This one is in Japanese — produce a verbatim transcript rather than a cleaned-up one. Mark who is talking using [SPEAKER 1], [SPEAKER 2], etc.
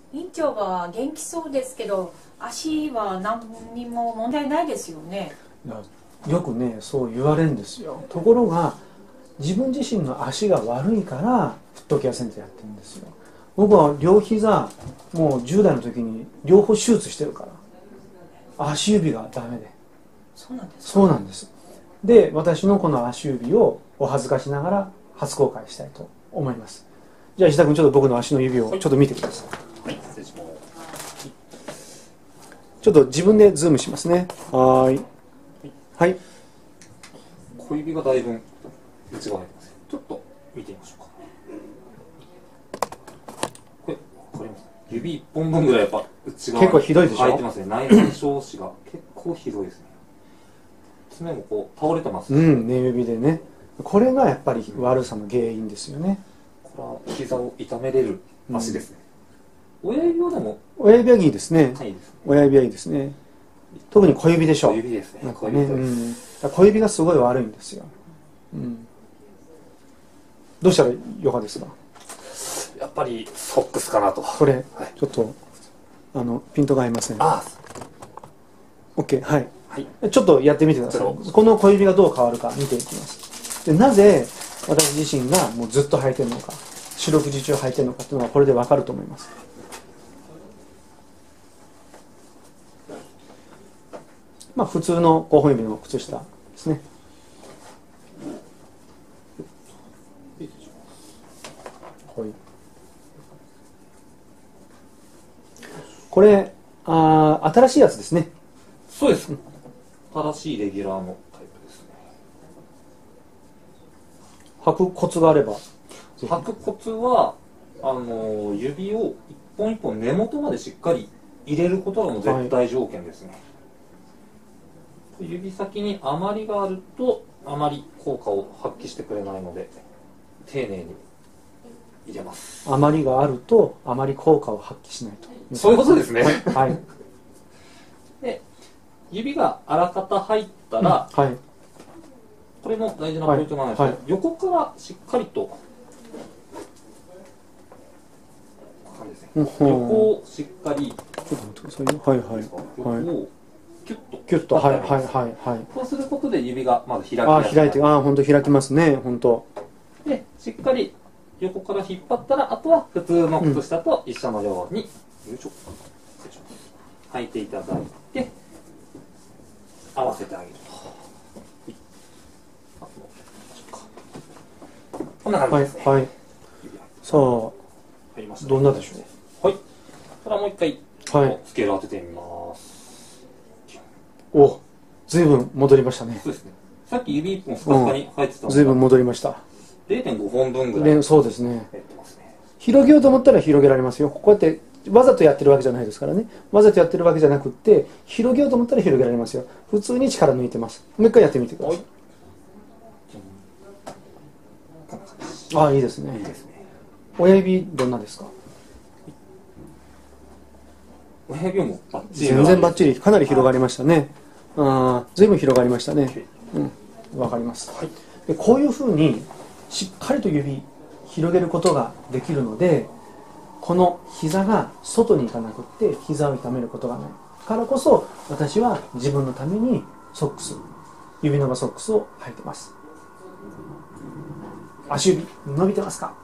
[SPEAKER 1] 院長は元気そうですけど、足は何にも問題ないですよね。
[SPEAKER 2] いや、よくねそう言われるんですよ。ところが自分自身の足が悪いからフットケアセンターやってるんですよ。僕は両膝もうじゅう代の時に両方手術してるから、足指がダメで。
[SPEAKER 1] そうなんですか。
[SPEAKER 2] そうなんです。で、私のこの足指をお恥ずかしながら初公開したいと思います。じゃあ石田君、ちょっと僕の足の指をちょっと見てください。
[SPEAKER 3] はい、失礼します。
[SPEAKER 2] ちょっと自分でズームしますね。はーい。はい。
[SPEAKER 3] 小指がだいぶ内側にあります。ちょっと見てみましょうか。これ、わかります？指いっぽんぶんぐらいやっぱ内側に
[SPEAKER 2] 結構ひどいでしょ？
[SPEAKER 3] 入ってますね。内臓小子が結構ひどいですね。爪もこう倒れてます。
[SPEAKER 2] うん、寝指でね。これがやっぱり悪さの原因ですよね。
[SPEAKER 3] これは膝を痛めれる足ですね。うん、親指はでも
[SPEAKER 2] 親指はいいですね。
[SPEAKER 3] はい、いいですね。
[SPEAKER 2] 親指はいいですね。特に小指でしょ。
[SPEAKER 3] 小指ですね。
[SPEAKER 2] なんかね、うん、小指がすごい悪いんですよ。うん、どうしたらよかですか？
[SPEAKER 3] やっぱりソックスかなと。
[SPEAKER 2] これ、
[SPEAKER 3] はい、
[SPEAKER 2] ちょっとあのピントが合いません。
[SPEAKER 3] ああ、
[SPEAKER 2] OK、はい、
[SPEAKER 3] はい、
[SPEAKER 2] ちょっとやってみてください。この小指がどう変わるか見ていきます。で、なぜ私自身がもうずっと履いてるのか、四六時中履いてるのかっていうのはこれで分かると思います。まあ普通のごほん指の靴下ですね。はい、これあ新しいやつですね。
[SPEAKER 3] そうです。正しいレギュラーのタイプですね。
[SPEAKER 2] 履くコツがあれば。
[SPEAKER 3] 履くコツはあの指を一本一本根元までしっかり入れることがもう絶対条件ですね。はい、指先に余りがあるとあまり効果を発揮してくれないので丁寧に入れます。
[SPEAKER 2] 余りがあるとあまり効果を発揮しないと。
[SPEAKER 3] そういうことですね。
[SPEAKER 2] はい。
[SPEAKER 3] で、指があらかた入ったら、
[SPEAKER 2] うん、はい、
[SPEAKER 3] これも大事なポイントなんですけど、はいはい、横からしっかりと、
[SPEAKER 2] うん、
[SPEAKER 3] 横をしっかり、
[SPEAKER 2] ちょっと待ってくださいよ。はいはい。
[SPEAKER 3] 横をキュッと
[SPEAKER 2] キュッと、はいはいはいはい。
[SPEAKER 3] そうすることで指がまず開きやすい。
[SPEAKER 2] あ、開いて、あ、本当開きますね、本当。
[SPEAKER 3] で、しっかり横から引っ張ったら、あとは普通の靴下と一緒のように、うん、よいしょ、履いていただいて、合わせてあげる。こんな感じですね。
[SPEAKER 2] はい、はい、さあ、
[SPEAKER 3] 入りましたね。
[SPEAKER 2] どんなでしょ
[SPEAKER 3] う。はい。ただもう一回、はい、スケール当ててみます。
[SPEAKER 2] お、ずいぶん戻りましたね。
[SPEAKER 3] そうですね。さっき指一本スカスカに入ってたのが、
[SPEAKER 2] ずいぶん戻りました。
[SPEAKER 3] れいてんごほんぶんぐらい。
[SPEAKER 2] そうですね。広げようと思ったら広げられますよ。こうやってわざとやってるわけじゃないですからね。わざとやってるわけじゃなくって、広げようと思ったら広げられますよ。普通に力抜いてます。もう一回やってみてください。ああ、いいですね。
[SPEAKER 3] いいですね。
[SPEAKER 2] 親指どんなですか？
[SPEAKER 3] 親指もバッチリ。
[SPEAKER 2] 全然バッチリ。かなり広がりましたね。ああ、ずいぶん広がりましたね。うん、わかります。はい、でこういうふうにしっかりと指広げることができるので、この膝が外に行かなくって膝を痛めることがないからこそ、私は自分のためにソックス、指伸ばソックスを履いてます。足指伸びてますか？